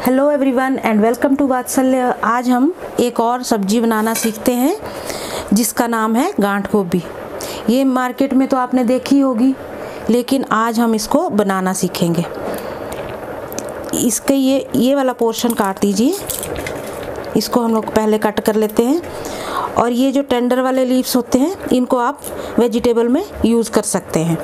Hello everyone and welcome to Vatsalya. आज हम एक और सब्जी बनाना सीखते हैं जिसका नाम है गांठ गोभी। ये मार्केट में तो आपने देखी होगी, लेकिन आज हम इसको बनाना सीखेंगे। इसके ये वाला पोर्शन काट दीजिए, इसको हम लोग पहले कट कर लेते हैं। और ये जो टेंडर वाले लीव्स होते हैं, इनको आप वेजिटेबल में यूज़ कर सकते हैं।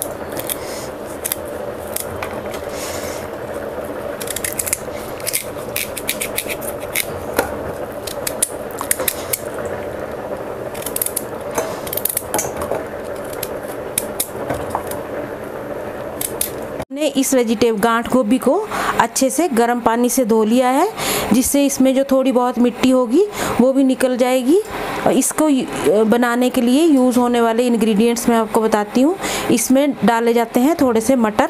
ने इस गांठ गोभी को अच्छे से गर्म पानी से धो लिया है, जिससे इसमें जो थोड़ी बहुत मिट्टी होगी वो भी निकल जाएगी। और इसको बनाने के लिए यूज़ होने वाले इंग्रेडिएंट्स मैं आपको बताती हूँ। इसमें डाले जाते हैं थोड़े से मटर,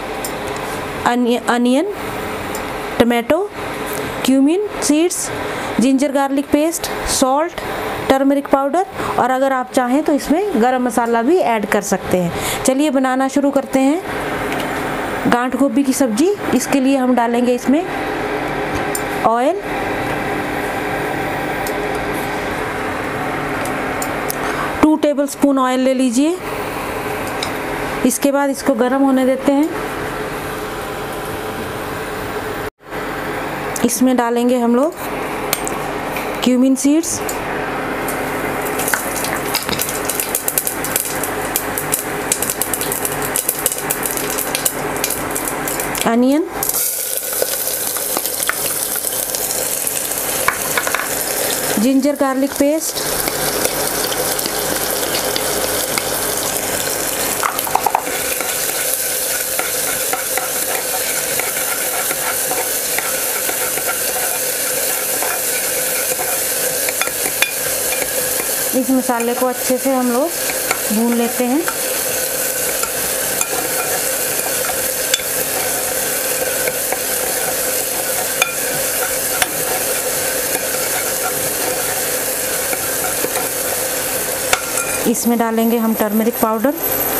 onion, tomato, cumin seeds, ginger garlic paste, salt, turmeric powder, और अगर आप चाहें तो इसमें गरम मसाला भी ऐड कर सकते हैं। चलिए बनाना शुरू करते हैं गांठ गोभी की सब्जी। इसके लिए हम डालेंगे इसमें ऑयल, टू टेबलस्पून ऑयल ले लीजिए। इसके बाद इसको गर्म होने देते हैं। इसमें डालेंगे हम लोग cumin seeds, onion, ginger garlic paste, इस मसाले को अच्छे से हम लोग भून लेते हैं। इसमें डालेंगे हम turmeric powder,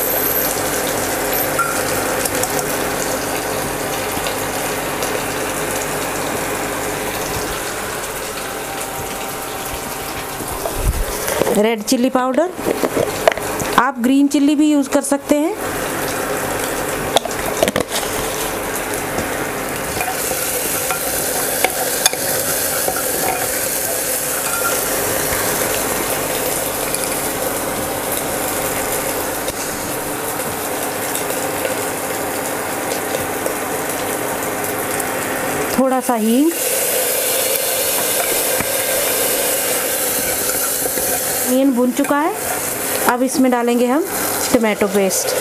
red chilli powder, आप ग्रीन चिल्ली भी यूज़ कर सकते हैं। थोड़ा सा हींग, अनियन भुन चुका है। अब इसमें डालेंगे हम टमाटो पेस्ट,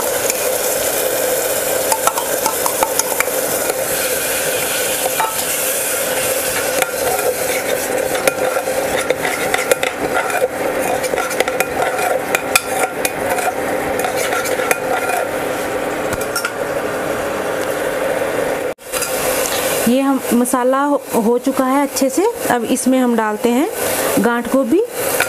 ये हम मसाला हो चुका है अच्छे से। अब इसमें हम डालते हैं गांठ गोभी।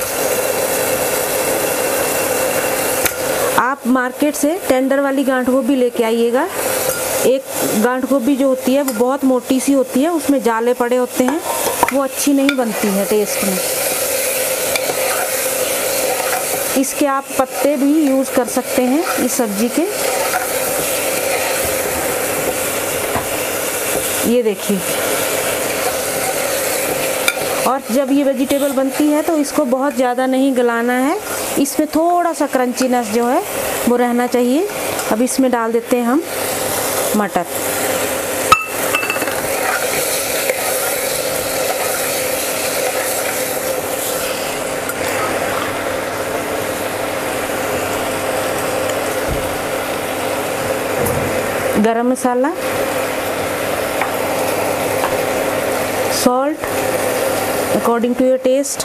आप मार्केट से टेंडर वाली गांठ गोभी लेके आइएगा। एक गांठ गोभी जो होती है वो बहुत मोटी सी होती है, उसमें जाले पड़े होते हैं, वो अच्छी नहीं बनती है टेस्ट में। इसके आप पत्ते भी यूज़ कर सकते हैं इस सब्जी के। ये देखिए। और जब ये वेजिटेबल बनती है तो इसको बहुत ज़्यादा नहीं गलाना है, इसमें थोड़ा सा क्रंचीनेस जो है वो रहना चाहिए। अब इसमें डाल देते हैं हम मटर, garam masala, salt according to your taste,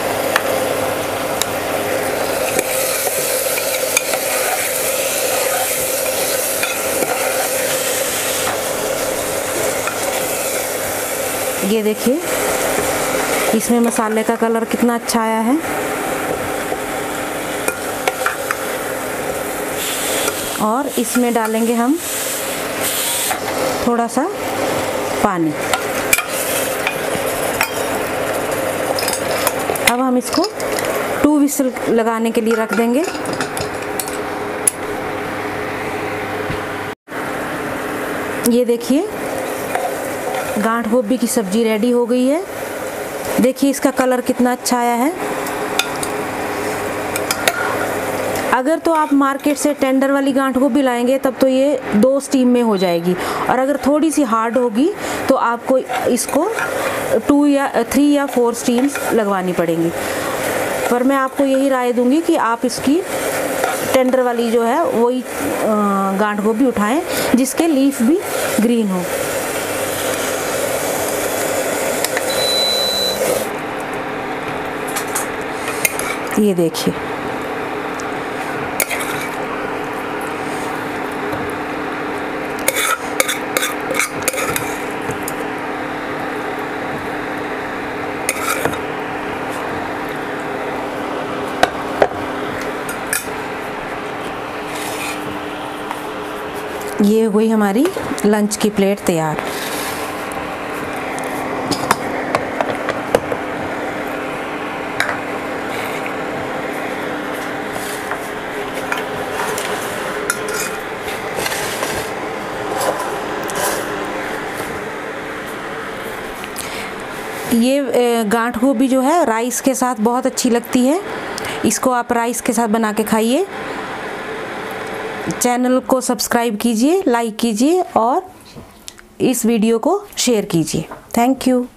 ये देखिए इसमें मसाले का कलर कितना अच्छा आया है। और इसमें डालेंगे हम थोड़ा सा पानी। हम इसको 2 विसल लगाने के लिए रख देंगे। ये देखिए गांठ गोभी की सब्जी रेडी हो गई है। देखिए इसका कलर कितना अच्छा आया है। अगर तो आप मार्केट से टेंडर वाली गांठ गोभी लाएंगे तब तो ये 2 स्टीम में हो जाएगी, और अगर थोड़ी सी हार्ड होगी तो आपको इसको 2 या 3 या 4 स्टीम्स लगवानी पड़ेंगी। पर मैं आपको यही राय दूंगी कि आप इसकी टेंडर वाली जो है वही गांठ गोभी उठाएं जिसके लीफ भी ग्रीन हो। ये देखिए ये हो गई हमारी लंच की प्लेट तैयार। ये गांठ गोभी जो है राइस के साथ बहुत अच्छी लगती है। इसको आप राइस के साथ बना के खाइए। चैनल को सब्सक्राइब कीजिए, लाइक कीजिए और इस वीडियो को शेयर कीजिए। Thank you.